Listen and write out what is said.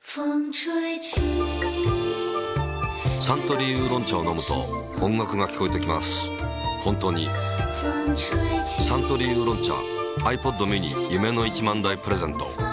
サントリーウーロン茶を飲むと音楽が聞こえてきます。本当にサントリーウーロン茶 iPod mini 夢の1万台プレゼント。